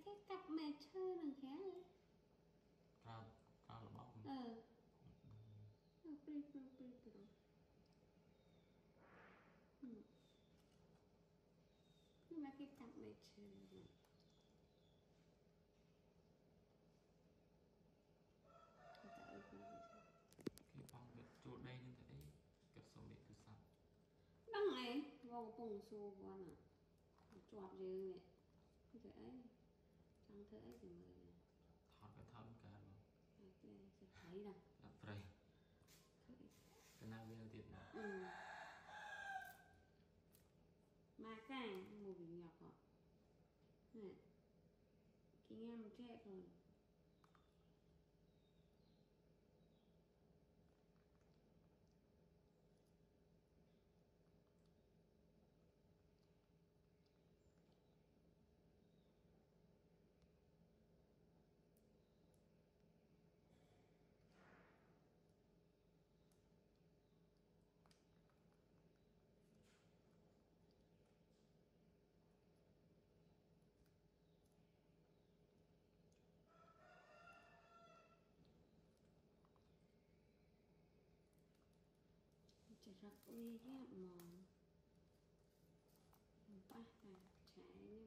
cái cặp mẹ chơi đằng khé đấy cao là bóng nhưng mà cái cặp mẹ chơi này cái bóng cái chỗ đây như thế cái số điện từ sau đằng này vào bùng xô con à chọp gì mẹ như thế ấy chẳng thế ấy thì mời thọt cái thân cả mà cái sẽ thấy đâu phải cái nào video tiệt nào mà cái một bình nhỏ họ này kinh em trẻ rồi chỉ rất uy hiếp mà ba là trái nhưng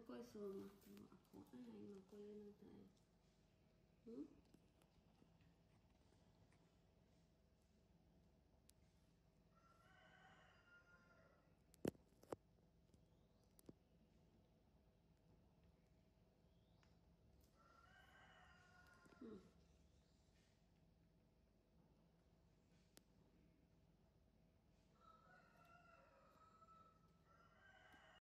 coi xuống mà khổ ai mà quên nó thế.